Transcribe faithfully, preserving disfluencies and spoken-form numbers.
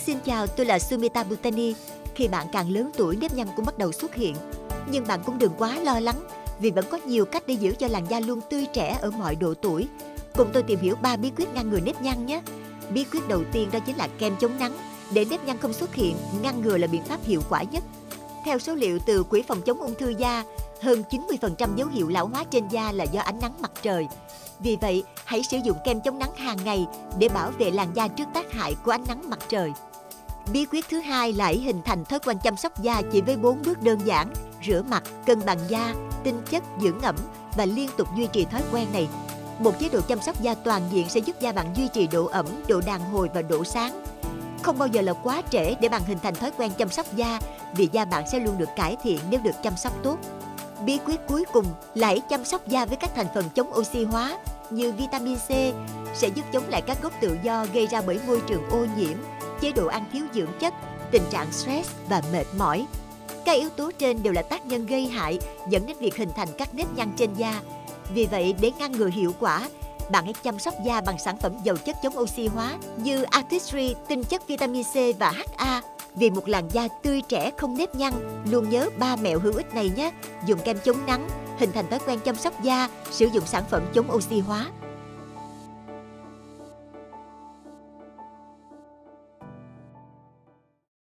Xin chào, tôi là Sumita Butani. Khi bạn càng lớn tuổi, nếp nhăn cũng bắt đầu xuất hiện. Nhưng bạn cũng đừng quá lo lắng, vì vẫn có nhiều cách để giữ cho làn da luôn tươi trẻ ở mọi độ tuổi. Cùng tôi tìm hiểu ba bí quyết ngăn ngừa nếp nhăn nhé. Bí quyết đầu tiên đó chính là kem chống nắng. Để nếp nhăn không xuất hiện, ngăn ngừa là biện pháp hiệu quả nhất. Theo số liệu từ Quỹ phòng chống ung thư da, hơn chín mươi phần trăm dấu hiệu lão hóa trên da là do ánh nắng mặt trời. Vì vậy, hãy sử dụng kem chống nắng hàng ngày để bảo vệ làn da trước tác hại của ánh nắng mặt trời. Bí quyết thứ hai là hãy hình thành thói quen chăm sóc da chỉ với bốn bước đơn giản: rửa mặt, cân bằng da, tinh chất, dưỡng ẩm và liên tục duy trì thói quen này. Một chế độ chăm sóc da toàn diện sẽ giúp da bạn duy trì độ ẩm, độ đàn hồi và độ sáng. Không bao giờ là quá trễ để bạn hình thành thói quen chăm sóc da, vì da bạn sẽ luôn được cải thiện nếu được chăm sóc tốt. Bí quyết cuối cùng là hãy chăm sóc da với các thành phần chống oxy hóa như vitamin C sẽ giúp chống lại các gốc tự do gây ra bởi môi trường ô nhiễm, chế độ ăn thiếu dưỡng chất, tình trạng stress và mệt mỏi. Các yếu tố trên đều là tác nhân gây hại dẫn đến việc hình thành các nếp nhăn trên da. Vì vậy, để ngăn ngừa hiệu quả, bạn hãy chăm sóc da bằng sản phẩm giàu chất chống oxy hóa như Artistry, tinh chất vitamin C và hát a. Vì một làn da tươi trẻ không nếp nhăn, luôn nhớ ba mẹo hữu ích này nhé. Dùng kem chống nắng, hình thành thói quen chăm sóc da, sử dụng sản phẩm chống oxy hóa.